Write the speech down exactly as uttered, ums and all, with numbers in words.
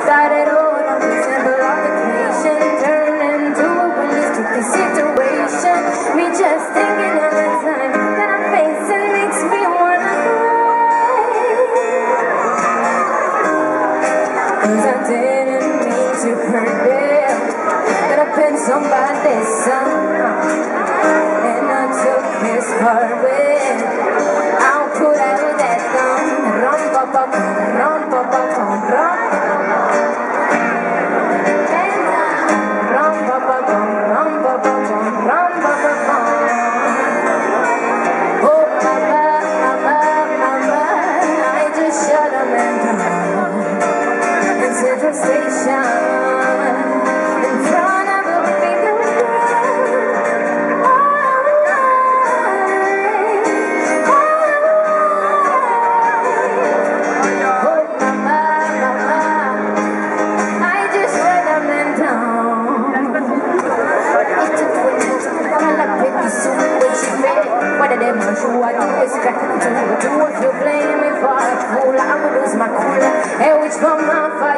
started all of this simple altercation turned into a realistic situation. Me just thinking of the time that I'm facing makes me wanna cry. Cause I didn't mean to hurt them, that I've been somebody's son, and I took his heart with. I'll put out that gun. Rum pa pa pum, rum pa pa pum, rum. Rum pa pa pum, rum pa pa pum, rum pa pa pum. Oh mama, mama, mama, I just shot a man down in Central Station in front of a big who I do expect to do. If you blame me for a fool, I will lose my cool. And which come my